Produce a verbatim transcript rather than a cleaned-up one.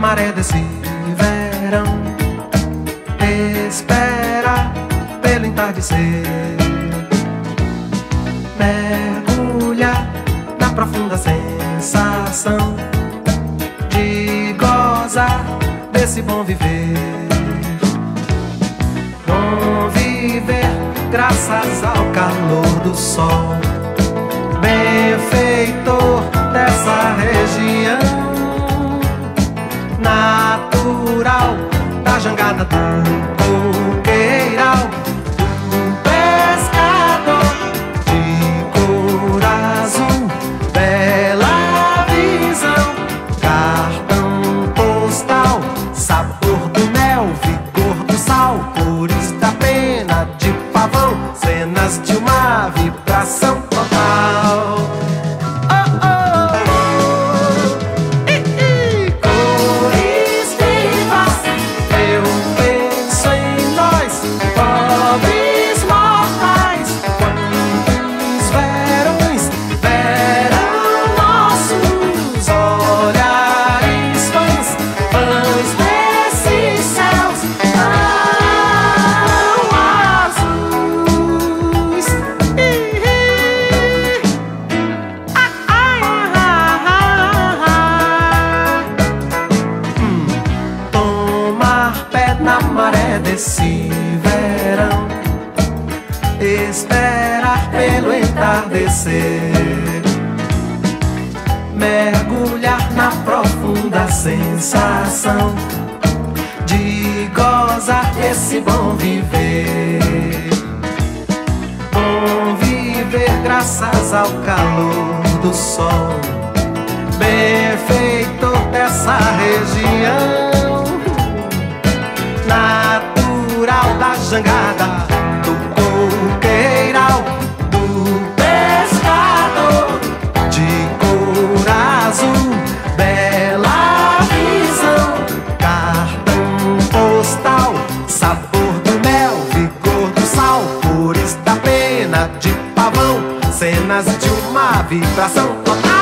maré desse verão, espera pelo entardecer, mergulha na profunda sensação de gozar desse bom viver. Bom viver graças ao calor do sol, benfeitor dessa região, natural da jangada do coqueiral, um pescador de cor azul, bela visão, cartão postal, sabor do mel, vigor do sal, cores da pena de pavão, cenas de uma vibração total. Desse verão, esperar pelo entardecer, mergulhar na profunda sensação de gozar esse bom viver. Bom viver graças ao calor do sol, benfeitor dessa região, natural da jangada do coqueiral, do pescador de cor azul, bela visão, cartão postal, sabor do mel, vigor do sal, cores da pena de pavão, cenas de uma vibração total.